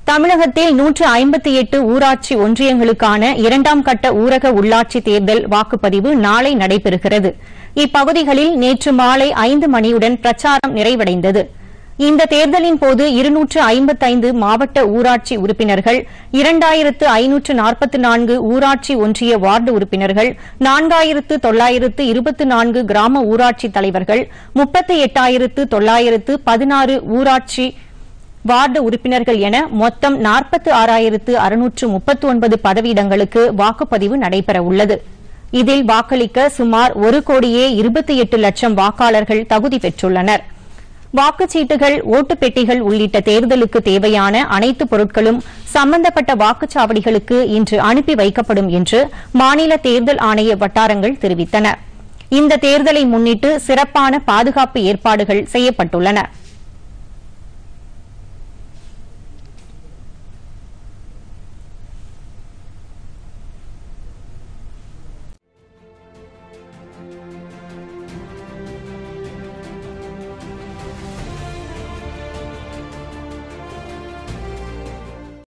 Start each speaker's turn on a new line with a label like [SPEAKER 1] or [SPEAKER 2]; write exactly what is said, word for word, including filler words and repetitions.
[SPEAKER 1] தமிழகத்தில் நூற்று ஐம்பத்தி எட்டு ஊராட்சி ஒன்றியங்களுக்கான இரண்டாம் கட்ட ஊரக உள்ளாட்சி தேர்தல் வாக்குப்பதிவு நாளை நடைபெறுகிறது. இப்பகுதிகளில் நேற்று மாலை ஐந்து மணியுடன் பிரச்சாரம் நிறைவடைந்தது. இந்த தேர்தலின் போது இருநூற்று ஐம்பத்தைந்து மாவட்ட ஊராட்சி உறுப்பினர்கள், இரண்டாயிரத்து ஐநூற்று நாற்பத்தி நான்கு ஊராட்சி ஒன்றிய வார்டு உறுப்பினர்கள், நான்காயிரத்து தொள்ளாயிரத்து இருபத்தி நான்கு கிராம ஊராட்சி தலைவர்கள், முப்பத்தி எட்டாயிரத்து தொள்ளாயிரத்து பதினாறு ஊராட்சி வார்டு உறுப்பினர்கள் என மொத்தம் நாற்பத்தி ஆறாயிரத்து அறுநூற்று முப்பத்தி ஒன்பது பதவியிடங்களுக்கு வாக்குப்பதிவு நடைபெறவுள்ளது. இதில் வாக்களிக்க சுமார் ஒரு கோடியே இருபத்தி எட்டு லட்சம் வாக்காளர்கள் தகுதி பெற்றுள்ளனர். வாக்குச்சீட்டுகள், ஓட்டுப் பெட்டிகள் உள்ளிட்ட தேர்தலுக்கு தேவையான அனைத்து பொருட்களும் சம்பந்தப்பட்ட வாக்குச்சாவடிகளுக்கு இன்று அனுப்பி வைக்கப்படும் என்று மாநில தேர்தல் ஆணைய வட்டாரங்கள் தெரிவித்தன. இந்த தேர்தலை முன்னிட்டு சிறப்பான பாதுகாப்பு ஏற்பாடுகள் செய்யப்பட்டுள்ளன.